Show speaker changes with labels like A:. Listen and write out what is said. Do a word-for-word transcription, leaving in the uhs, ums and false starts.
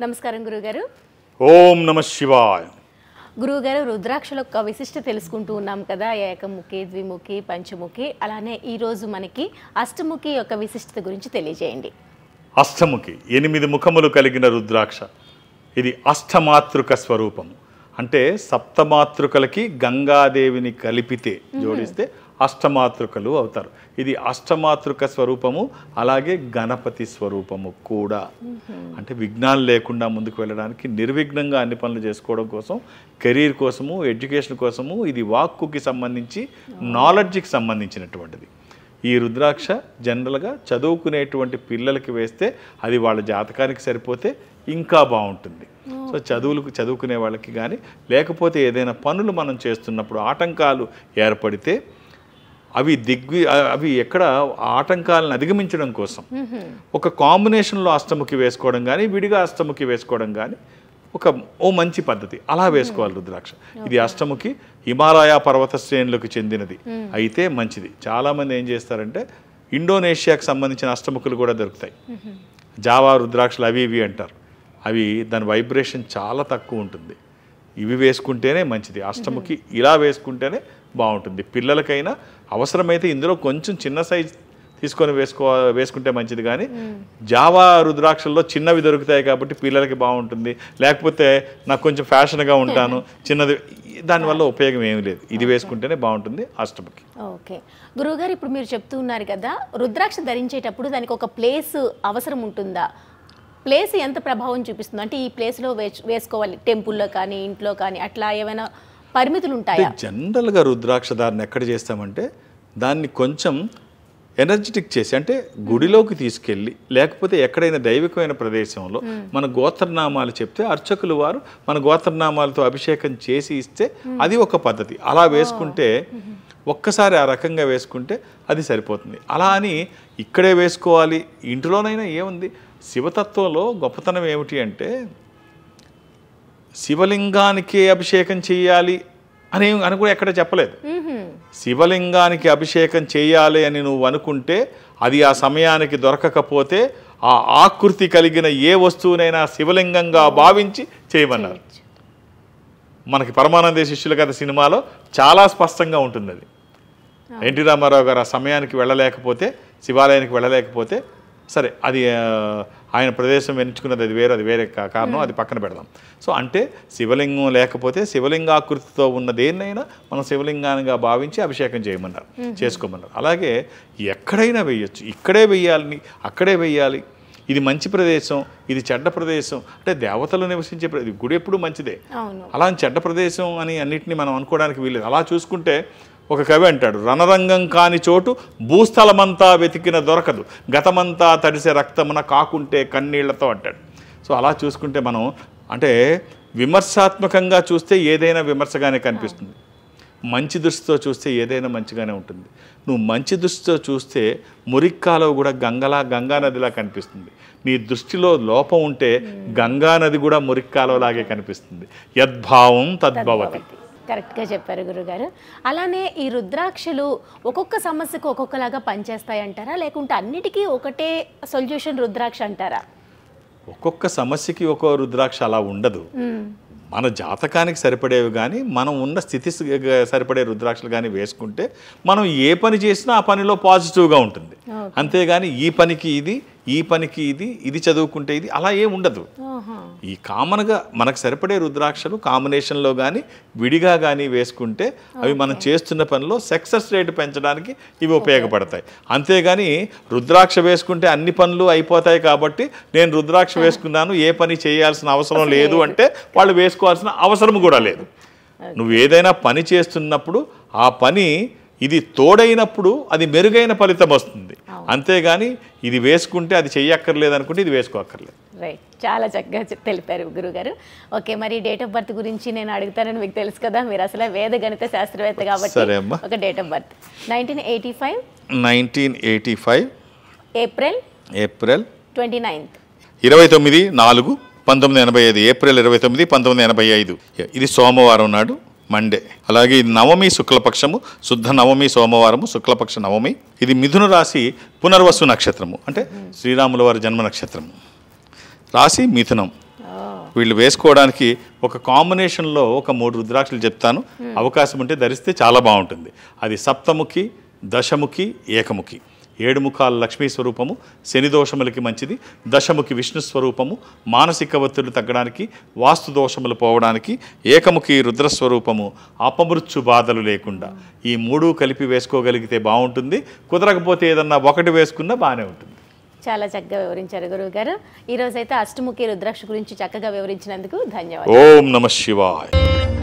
A: నమస్కారం గురుగారు.
B: ఓం నమః శివాయ.
A: గురుగారు, రుద్రాక్షల యొక్క విశిష్టత తెలుసుకుంటూ ఉన్నాం కదా, ఏకముఖి, ద్విముఖి, పంచముఖి. అలానే ఈరోజు మనకి అష్టముఖి యొక్క విశిష్టత గురించి తెలియజేయండి.
B: అష్టముఖి ఎనిమిది ముఖములు కలిగిన రుద్రాక్ష. ఇది అష్టమాతృక స్వరూపము. అంటే సప్తమాతృకలకి గంగాదేవిని కలిపితే జోడిస్తే అష్టమాతృకలు అవుతారు. ఇది అష్టమాతృక స్వరూపము, అలాగే గణపతి స్వరూపము కూడా. అంటే విఘ్నాలు లేకుండా ముందుకు వెళ్ళడానికి, నిర్విఘ్నంగా అన్ని పనులు చేసుకోవడం కోసం, కెరీర్ కోసము, ఎడ్యుకేషన్ కోసము, ఇది వాక్కుకి సంబంధించి, నాలెడ్జ్కి సంబంధించినటువంటిది. ఈ రుద్రాక్ష జనరల్గా చదువుకునేటువంటి పిల్లలకి వేస్తే అది వాళ్ళ జాతకానికి సరిపోతే ఇంకా బాగుంటుంది. సో చదువులకు చదువుకునే వాళ్ళకి కానీ, లేకపోతే ఏదైనా పనులు మనం చేస్తున్నప్పుడు ఆటంకాలు ఏర్పడితే అవి దిగ్వి అవి ఎక్కడ ఆటంకాలను అధిగమించడం కోసం ఒక కాంబినేషన్లో అష్టముఖి వేసుకోవడం కానీ, విడిగా అష్టముఖి వేసుకోవడం కానీ ఒక ఓ మంచి పద్ధతి. అలా వేసుకోవాలి రుద్రాక్ష. ఇది అష్టముఖి హిమాలయ పర్వత శ్రేణులకు చెందినది అయితే మంచిది. చాలామంది ఏం చేస్తారంటే ఇండోనేషియాకి సంబంధించిన అష్టముఖులు కూడా దొరుకుతాయి. జావా రుద్రాక్షలు అవి ఇవి అంటారు. అవి దాని వైబ్రేషన్ చాలా తక్కువ ఉంటుంది. ఇవి వేసుకుంటేనే మంచిది. అష్టముఖి ఇలా వేసుకుంటేనే బాగుంటుంది. పిల్లలకైనా అవసరమైతే ఇందులో కొంచెం చిన్న సైజ్ తీసుకొని వేసుకో వేసుకుంటే మంచిది. కానీ జావా రుద్రాక్షల్లో చిన్నవి దొరుకుతాయి కాబట్టి పిల్లలకి బాగుంటుంది. లేకపోతే నాకు కొంచెం ఫ్యాషన్గా ఉంటాను, చిన్నది, దానివల్ల ఉపయోగం ఏమీ లేదు. ఇది వేసుకుంటేనే బాగుంటుంది అష్టముఖి.
A: ఓకే గురువుగారు, ఇప్పుడు మీరు చెప్తూ ఉన్నారు కదా, రుద్రాక్ష ధరించేటప్పుడు దానికి ఒక ప్లేస్ అవసరం ఉంటుందా? ప్లేస్ ఎంత ప్రభావం చూపిస్తుంది? అంటే ఈ ప్లేస్లో వేసుకోవాలి, టెంపుల్లో కానీ ఇంట్లో కానీ, అట్లా ఏమైనా పరిమితులు ఉంటాయా?
B: జనరల్గా రుద్రాక్ష ధారణ ఎక్కడ చేస్తామంటే దాన్ని కొంచెం ఎనర్జెటిక్ చేసి, అంటే గుడిలోకి తీసుకెళ్ళి, లేకపోతే ఎక్కడైనా దైవికమైన ప్రదేశంలో మన గోత్రనామాలు చెప్తే అర్చకులు వారు మన గోత్రనామాలతో అభిషేకం చేసి ఇస్తే అది ఒక పద్ధతి. అలా వేసుకుంటే ఒక్కసారి ఆ రకంగా వేసుకుంటే అది సరిపోతుంది. అలా అని ఇక్కడే వేసుకోవాలి, ఇంటిలోనైనా ఏముంది. శివతత్వంలో గొప్పతనం ఏమిటి అంటే శివలింగానికే అభిషేకం చేయాలి అని అని కూడా ఎక్కడ చెప్పలేదు. శివలింగానికి అభిషేకం చేయాలి అని నువ్వు అనుకుంటే అది ఆ సమయానికి దొరకకపోతే ఆ ఆకృతి కలిగిన ఏ వస్తువునైనా శివలింగంగా భావించి చేయమన్నారు. మనకి పరమానంద శిష్యుల కథ సినిమాలో చాలా స్పష్టంగా ఉంటుంది. అది ఎన్టీ రామారావు గారు ఆ సమయానికి వెళ్ళలేకపోతే, శివాలయానికి వెళ్ళలేకపోతే, సరే అది ఆయన ప్రదేశం ఎంచుకున్నది, అది వేరే, అది వేరే కారణం, అది పక్కన పెడదాం. సో అంటే శివలింగం లేకపోతే శివలింగాకృతితో ఉన్న దేన్నైనా మనం శివలింగానిగా భావించి అభిషేకం చేయమన్నారు, చేసుకోమన్నారు. అలాగే ఎక్కడైనా వేయచ్చు, ఇక్కడే వేయాలని, అక్కడే వేయాలి. ఇది మంచి ప్రదేశం, ఇది చెడ్డ ప్రదేశం, అంటే దేవతలు నివసించే ప్రదేశం. గుడి ఎప్పుడు మంచిదే, అలా చెడ్డ ప్రదేశం అని అన్నిటిని మనం అనుకోవడానికి వీలేదు. అలా చూసుకుంటే ఒక కవి అంటాడు, రణరంగం కాని చోటు భూస్థలమంతా వెతికిన దొరకదు, గతమంతా తడిసే రక్తమున కాకుంటే కన్నీళ్లతో అంటాడు. సో అలా చూసుకుంటే మనం అంటే విమర్శాత్మకంగా చూస్తే ఏదైనా విమర్శగానే కనిపిస్తుంది, మంచి దృష్టితో చూస్తే ఏదైనా మంచిగానే ఉంటుంది. నువ్వు మంచి దృష్టితో చూస్తే మురిక్కాలో కూడా గంగలా, గంగా నదిలా కనిపిస్తుంది. నీ దృష్టిలో లోపం ఉంటే గంగా నది కూడా మురిక్కాలోలాగే కనిపిస్తుంది. యద్భావం తద్భవతి.
A: కరెక్ట్గా చెప్పారు గురుగారు. అలానే ఈ రుద్రాక్షలు ఒక్కొక్క సమస్యకు ఒక్కొక్కలాగా పనిచేస్తాయి అంటారా, లేకుంటే అన్నిటికీ ఒకటే సొల్యూషన్ రుద్రాక్ష అంటారా?
B: ఒక్కొక్క సమస్యకి ఒక్కో రుద్రాక్ష అలా ఉండదు. మన జాతకానికి సరిపడేవి కానీ, మనం ఉన్న స్థితి సరిపడే రుద్రాక్షలు కానీ వేసుకుంటే మనం ఏ పని చేసినా ఆ పనిలో పాజిటివ్గా ఉంటుంది. అంతేగాని ఈ పనికి ఇది, ఈ పనికి ఇది, ఇది చదువుకుంటే ఇది, అలా ఏం ఉండదు. ఈ కామన్గా మనకు సరిపడే రుద్రాక్షలు కాంబినేషన్లో కానీ విడిగా కానీ వేసుకుంటే అవి మనం చేస్తున్న పనిలో సక్సెస్ రేటు పెంచడానికి ఇవి ఉపయోగపడతాయి. అంతేగాని రుద్రాక్ష వేసుకుంటే అన్ని పనులు అయిపోతాయి కాబట్టి నేను రుద్రాక్ష వేసుకున్నాను, ఏ పని చేయాల్సిన అవసరం లేదు అంటే వాళ్ళు వేసుకోవాల్సిన అవసరం కూడా లేదు. నువ్వు ఏదైనా పని చేస్తున్నప్పుడు ఆ పని ఇది తోడైనప్పుడు అది మెరుగైన ఫలితం వస్తుంది. అంతేగాని ఇది వేసుకుంటే అది చెయ్యక్కర్లేదు అనుకుంటే ఇది వేసుకోక్కర్లేదు.
A: రైట్, చాలా చక్కగా తెలిపారు గురుగారు. ఓకే, మరి డేట్ ఆఫ్ బర్త్ గురించి నేను అడుగుతానని మీకు తెలుసు కదా, మీరు అసలు వేద గణిత శాస్త్రవేత్త కాబట్టి ఒక date of birth. Nineteen eighty five
B: nineteen eighty five
A: April
B: April
A: twenty ninth
B: ఇరవై తొమ్మిది నాలుగు పంతొమ్మిది ఎనభై ఐదు ఏప్రిల్ ఇరవై తొమ్మిది పంతొమ్మిది ఎనభై ఐదు ఇది సోమవారం నాడు, మండే. అలాగే ఇది నవమి శుక్లపక్షము, శుద్ధ నవమి సోమవారము, శుక్లపక్ష నవమి. ఇది మిథున రాశి పునర్వసు నక్షత్రము, అంటే శ్రీరాముల వారి జన్మ నక్షత్రము. రాశి మిథునం. వీళ్ళు వేసుకోవడానికి ఒక కాంబినేషన్లో ఒక మూడు రుద్రాక్షలు చెప్తాను, అవకాశం ఉంటే ధరిస్తే చాలా బాగుంటుంది. అది సప్తముఖి, దశముఖి, ఏకముఖి. ఏడు ముఖాల లక్ష్మీ స్వరూపము, శని దోషములకి మంచిది. దశముఖి విష్ణు స్వరూపము, మానసిక ఒత్తిళ్లు తగ్గడానికి, వాస్తు దోషములు పోవడానికి. ఏకముఖి రుద్రస్వరూపము, అపమృత్యు బాధలు లేకుండా. ఈ మూడు కలిపి వేసుకోగలిగితే బాగుంటుంది. కుదరకపోతే ఏదన్నా ఒకటి వేసుకున్నా బాగానే ఉంటుంది.
A: చాలా చక్కగా వివరించారు గురువు గారు. ఈ రోజైతే అష్టముఖి రుద్రాక్ష గురించి చక్కగా వివరించినందుకు ధన్యవాదాలు.
B: ఓం నమః శివాయ.